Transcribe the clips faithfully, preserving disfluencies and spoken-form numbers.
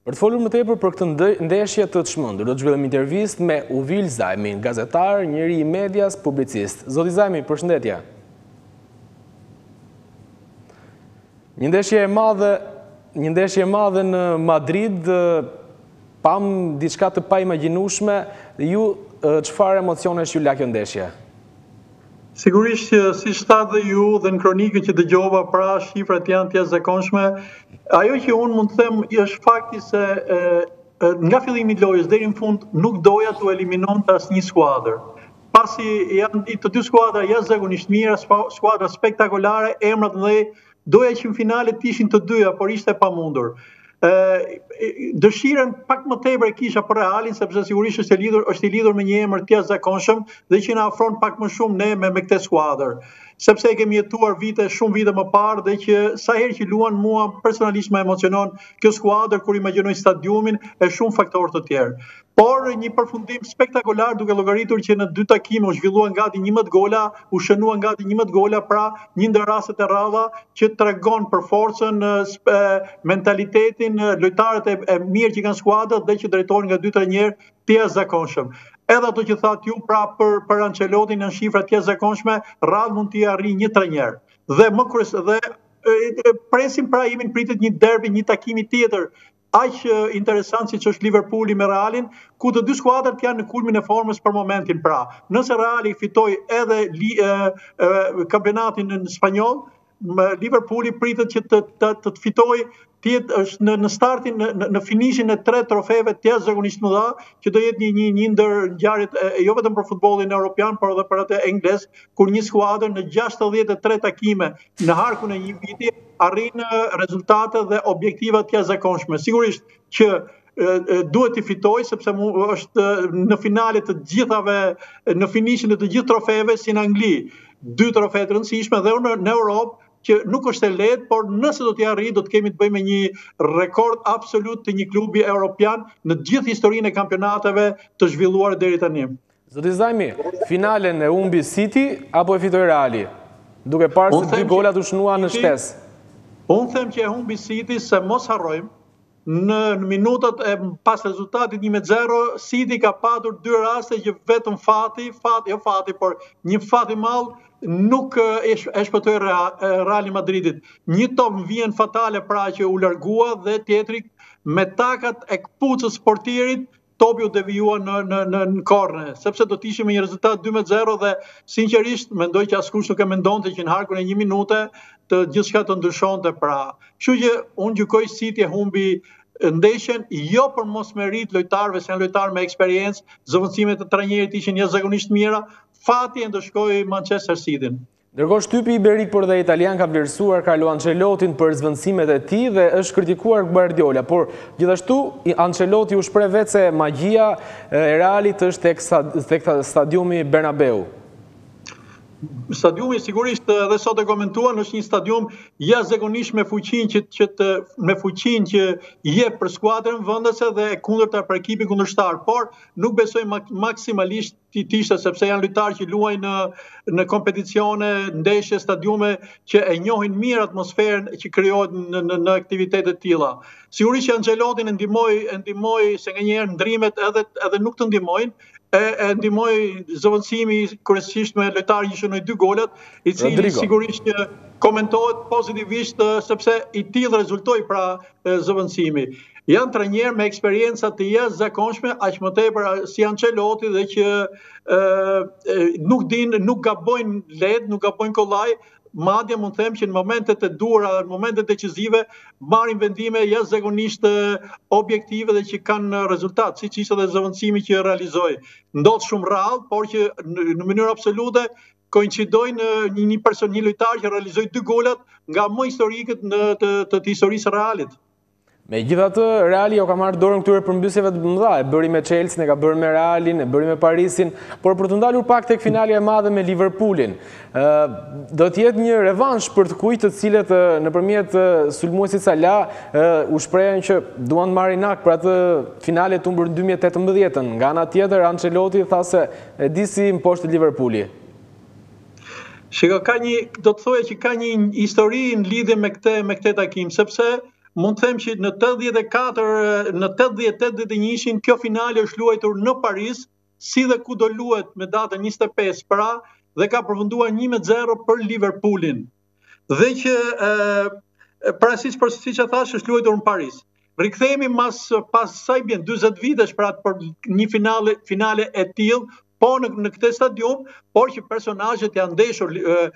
Për të folur më tepër për këtë ndeshje të çmendur, do të zhvillojmë intervistë me Uvil Zajmi, gazetar, njeri i medias, publicist. Zoti Zajmi, përshëndetje. Një ndeshje e madhe, një ndeshje e madhe në Madrid, pam diçka të paimagjinueshme, dhe ju çfarë emocionesh ju la kjo ndeshje? Sigurisht që si shtat dhe ju dhe në kronikën që dëgjova, pra shifrat janë të jashtëzakonshme. Ajo që unë mund të them është fakti se e, e, nga fillimi i lojës deri në fund nuk doja të eliminonte asnjë skuadër. Pasi janë të dy skuadra jashtëzakonisht mira, skuadra spektakolare, emra të mëdhenj, doja që në finale të ishin të dyja, por ishte pamundur. Dëshirën pak më tepër e kisha për Realin, sepse sigurisht është i lidhur është i lidhur me një emër të jashtëzakonshëm dhe që na afron pak më shumë ne me, me këtë skuadër. Sepse e kemi jetuar vite, shumë vite më parë dhe që sa herë që luan mua personalisht më emocionon kjo skuadër kur imagjinoj stadiumin e shumë faktorë të tjerë. Por një përfundim spektakolar duke llogaritur që në dy takime u zhvilluan gati njëmbëdhjetë gola, u shënuan gati njëmbëdhjetë gola, pra një ndër rastet e rradha që tregon për forcën, mentalitetin, lojtarët e, e mirë që kanë skuadrat dhe që drejtohen nga dy trajnerë të jashtëzakonshëm. Edhe ato që thatë ju, pra për, për Ancelotin janë shifra të jashtëzakonshme, radh mund t'i arrijë një trajner. Dhe më kryes dhe e, presim pra jemi pritet një derbi, një takimi tjetër aq interesant siç është Liverpooli me Realin, ku të dy skuadrat janë në kulmin e formës për momentin. Pra, nëse Reali fitoi edhe li, e, e, kampionatin në spanjoll, Liverpooli pritet që të të, të, të fitojë tjetë është në, në startin, në, në finishin e tre trofeve të jashtëzakonisht mëdha, që do jetë një, një, një ndër ngjarjet jo vetëm për futbollin evropian, por edhe për atë angles, kur një skuadër në gjashtëdhjetë e tre takime në harkun e një viti arrin rezultate dhe objektiva të jashtëzakonshme. Sigurisht që duhet të fitoj, sepse është në finale të gjithave, në finishin e të gjithë trofeve si në Angli, dy trofe të rëndësishme dhe në, në Europë, që nuk është e lehtë, por nëse do t'i arrijë, do të kemi të bëjmë me një rekord absolut të një klubi evropian në gjithë historinë e kampionateve të zhvilluara deri tani. Zoti Zajmi, finalen e humbi City apo e fitoi Reali? Duke parë se dy golat u shënuan në shtesë. Unë them që e humbi City se mos harrojmë, në, në minutat e pas rezultatit një me zero, City ka patur dy raste që vetëm fati, fati, jo fati, por një fati mall nuk e shpëtoi Real Madridit. Një top vjen fatale pra që u largua dhe tjetri me takat e kpucës portierit topi u devijua në në në, në korne, sepse do të ishim me një rezultat dy me zero dhe sinqerisht mendoj që askush nuk e mendonte që në harkun e një minute të gjithçka të ndryshonte pra. Kështu që unë gjykoj City e humbi ndeshjen jo për mos merit lojtarëve, se janë lojtarë me eksperiencë, zëvendësimet e trajnerit ishin jashtëzakonisht mira, fati e ndëshkoi Manchester Cityn. Ndërkohë shtypi iberik por dhe italian ka vlerësuar Carlo Ancelotin për zëvendësimet e tij dhe është kritikuar Guardiola, por gjithashtu Ancelotti u shpreh vetë se magjia e Realit është tek stadiumi Bernabeu. Stadiumi sigurisht edhe sot e komentuan, është një stadium jashtëzakonisht me fuqinë që, që të, me fuqinë që jep për skuadrën vendase dhe e kundërta për ekipin kundërshtar, por nuk besoj mak maksimalisht të ishte, sepse janë lojtarë që luajnë në, në kompeticione, ndeshje, stadiume që e njohin mirë atmosferën që krijohet në, në, në aktivitete të tilla. Sigurisht që Ancelotin e ndihmoi, e ndihmoi se nganjëherë ndrimet edhe edhe nuk të ndihmojnë, e, e ndihmoi zëvendësimi kryesisht me lojtarin që shënoi dy golat, i cili Rodrigo. Sigurisht që komentohet pozitivisht sepse i tillë rezultoi pra zëvendësimi. Janë trajnerë me eksperjenca të jashtëzakonshme, aq më tepër si Ancelotti dhe që e, nuk din, nuk gabojnë lehtë, nuk gabojnë kollaj, madje mund të them që në momentet e duhura, në momentet decisive, marrin vendime jashtëzakonisht objektive dhe që kanë rezultat, siç ishte edhe zëvendësimi që realizoi. Ndodh shumë rrallë, por që në, në mënyrë absolute koincidojnë një, një person, një lojtar që realizoi dy golat nga më historikët në të, të, të historisë Realit. Megjithatë, Reali jo ka marrë dorën këtyre përmbysjeve të mëdha, e bëri me Chelsea, e ka bërë me Realin, e bëri me Parisin, por për të ndalur pak tek finalja e madhe me Liverpoolin, do të jetë një revansh për të kujt të cilët nëpërmjet sulmuesit Salah u shprehen që duan të marrin hak për atë finale të humbur në dy mijë e tetëmbëdhjetë. Nga ana tjetër, Ancelotti tha se e di si mposhtë Liverpooli. Shiko, ka një, do të thoya që ka një histori në lidhje me këtë me këtë takim, sepse mund të them që në tetëdhjetë e katër, në tetëdhjetë tetëdhjetë e një kjo finale është luajtur në Paris, si dhe ku do luhet me datën njëzet e pesë pra, dhe ka përfunduar një me zero për Liverpoolin. Dhe që pra siç për siç e thash është luajtur në Paris. Rikthehemi mas pas sa i bën dyzet vitesh pra për një finale finale e tillë, po në, në këtë stadium, por që personazhet janë ndeshur.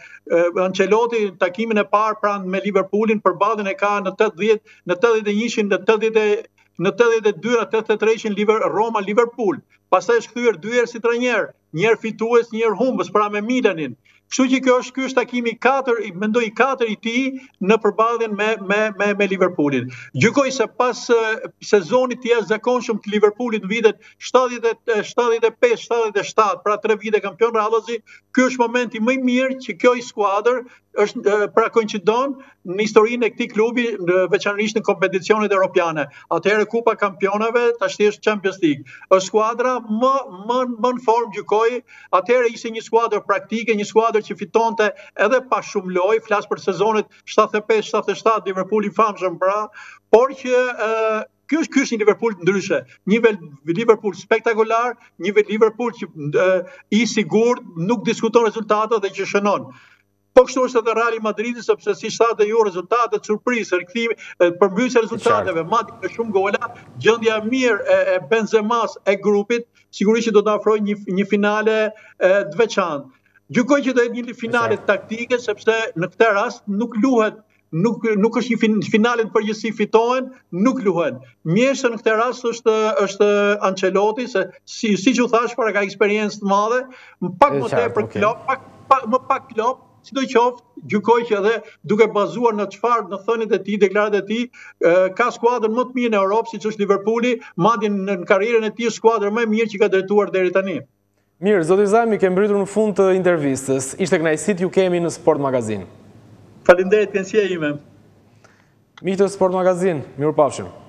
Ancelotti takimin e parë pranë me Liverpoolin përballën e ka në tetëdhjetë, në tetëdhjetë e një, në tetëdhjetë në tetëdhjetë e dy, në tetëdhjetë e tre Roma Liverpool. Pastaj është kthyer dy herë si trajner, një herë fitues, një herë humbës pra me Milanin. Kështu që kjo është ky është takimi i katër, mendoj i katër i tij në përballjen me me me me Liverpoolin. Gjykoj se pas uh, sezonit të jashtëzakonshëm të Liverpoolit në vitet shtatëdhjetë e pesë shtatëdhjetë e shtat, pra tre vite kampion rallëzi, ky është momenti më i mirë që kjo i skuadër është uh, pra koincidon në historinë e këtij klubi, veçanërisht në kompeticionet europiane. Atëherë Kupa Kampionave, tashti është Champions League. Është skuadra më më më në formë gjykoj. Atëherë ishte një skuadër praktike, një skuadër që fitonte edhe pa shumë lojë, flas për sezonet shtatëdhjetë e pesë shtatëdhjetë e shtat, Liverpool i famshëm pra, por që uh, ky është ky është një Liverpool ndryshe, një Liverpool spektakolar, një Liverpool që uh, i sigurt, nuk diskuton rezultatet dhe që shënon. Po kështu është edhe Real Madridi, sepse si thatë ju rezultatet surprizë, rikthimi, përmbysja e rezultateve, madje me shumë gola, gjendja e mirë e, e Benzemas e grupit, sigurisht që do të ofrojë një, një finale e, të veçantë. Gjykoj që do jetë një finale taktike, sepse në këtë rast nuk luhet, nuk nuk është një finale në përgjithësi fitohen, nuk luhen. Mjeshtja në këtë rast është është Ancelotti, se si siç u thash para ka eksperiencë të madhe, pak më tepër Klopp, pak, pak më pak Klopp, sidoqoftë, gjykoj që edhe duke bazuar në çfarë në thënien e tij, deklaratat e tij, ka skuadrën më të mirë në Europë, siç është Liverpooli, madje në karrierën e tij skuadrën më e mirë që ka drejtuar deri tani. Mirë, zoti Zajmi, ke mbritur në fund të intervistës. Ishte kënaqësi ju kemi në Sport Magazin. Faleminderit, kënaqësia ime. Miqtë të Sport Magazin, mirupafshim.